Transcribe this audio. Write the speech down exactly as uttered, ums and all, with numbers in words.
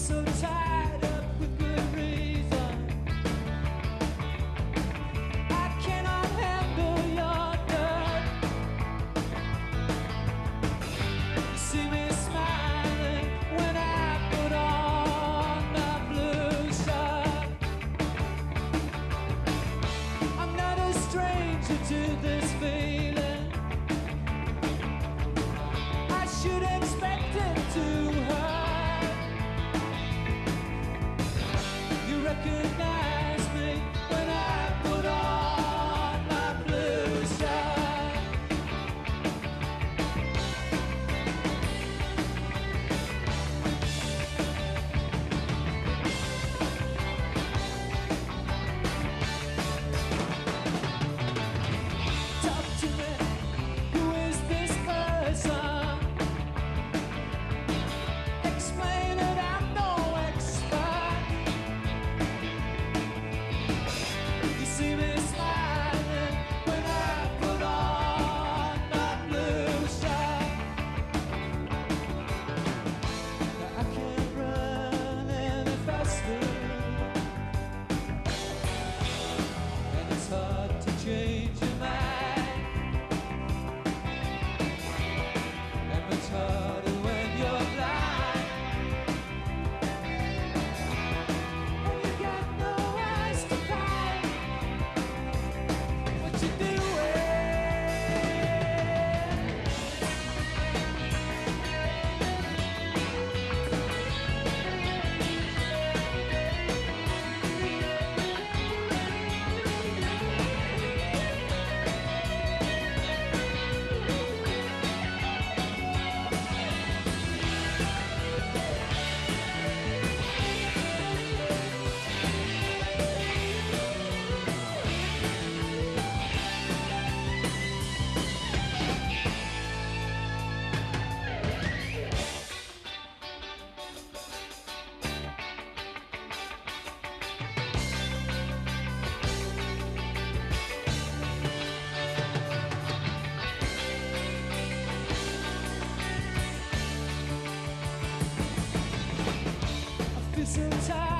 so tied up with good reason. I cannot handle your dirt. You see me smiling when I put on my blue shirt. I'm not a stranger to this feeling. I should expect it to hurt. You recognize me when I put on my blue shirt. Talk to me, who is this person? Explain it, I'm no expert. You see me smiling when I put on my blue shirt. Now I can't run any faster, and it's hard to change your mind, and much harder when you're blind, and you got no eyes to find what you're doing. I feel so tired.